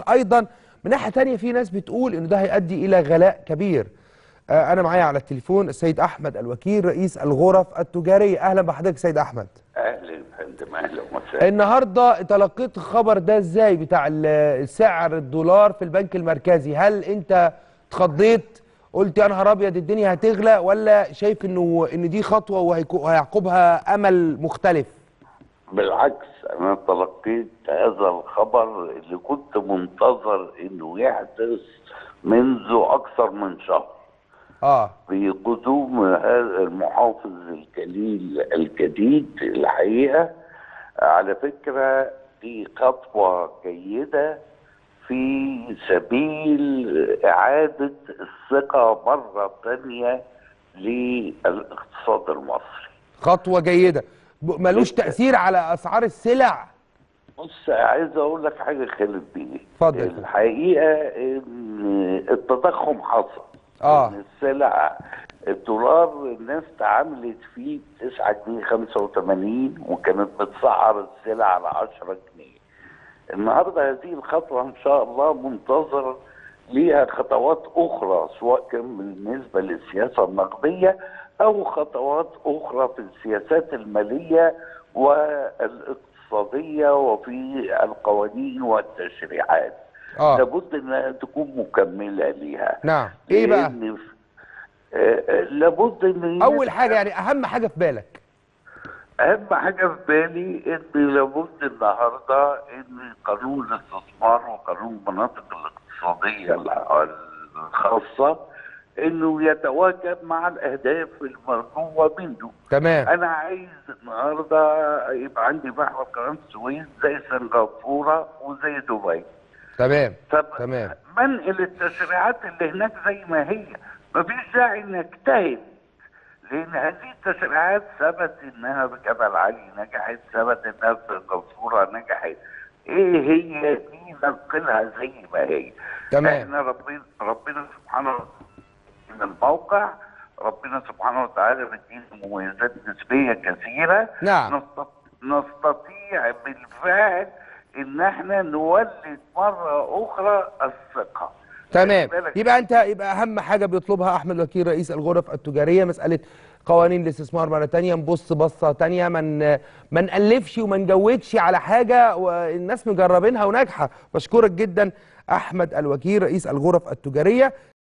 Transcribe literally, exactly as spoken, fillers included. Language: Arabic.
ايضا من ناحيه ثانيه في ناس بتقول ان ده هيؤدي الى غلاء كبير. آه انا معايا على التليفون السيد احمد الوكيل رئيس الغرف التجاريه. اهلا بحضرتك سيد احمد. اهلا يا فندم، اهلا وسهلا. النهارده تلقيت الخبر ده ازاي بتاع سعر الدولار في البنك المركزي؟ هل انت اتخضيت قلت يا نهار ابيض الدنيا هتغلى، ولا شايف انه ان دي خطوه وهيعقبها امل مختلف؟ بالعكس، انا تلقيت هذا الخبر اللي كنت منتظر انه يحدث منذ اكثر من شهر. اه بقدوم هذا المحافظ الجليل الجديد. الحقيقه على فكره دي خطوه جيده في سبيل اعاده الثقه مره ثانيه للاقتصاد المصري. خطوه جيده ملوش تأثير على أسعار السلع؟ بص، عايز أقول لك حاجة خالد بيه. اتفضل. الحقيقة إن التضخم حصل. اه إن السلع الدولار الناس تعاملت فيه تسعة جنيه خمسة وثمانين وكانت بتسعر السلع على عشرة جنيه. النهارده هذه الخطوة إن شاء الله منتظر ليها خطوات أخرى، سواء كان بالنسبة للسياسة النقدية أو خطوات أخرى في السياسات المالية والاقتصادية وفي القوانين والتشريعات. اه لابد أنها تكون مكملة ليها. نعم. إيه بقى؟ آه لابد أن أول حاجة، يعني أهم حاجة في بالك؟ أهم حاجة في بالي أن لابد النهارده أن قانون الاستثمار وقانون المناطق الاقتصادية الخاصة انه يتواكب مع الاهداف المرجوه منه. تمام. انا عايز النهارده يبقى عندي محور قناه السويس زي سنغافوره وزي دبي. تمام. طب تمام. منقل التشريعات اللي هناك زي ما هي، مفيش داعي نجتهد، لان هذه التشريعات ثبت انها بجبل علي نجحت، ثبت انها في سنغافوره نجحت. ايه هي دي ننقلها زي ما هي. تمام. احنا ربنا ربنا سبحانه وتعالى من الموقع، ربنا سبحانه وتعالى بيدينا مميزات نسبيه كثيره. نعم. نستطيع بالفعل ان احنا نولد مره اخرى الثقه. تمام. يبقى انت يبقى اهم حاجه بيطلبها احمد وكيل رئيس الغرف التجاريه مساله قوانين الاستثمار مره ثانيه، نبص بصه ثانيه، من ما نالفش وما نجودش على حاجه والناس مجربينها وناجحه. بشكرك جدا احمد الوكيل رئيس الغرف التجاريه.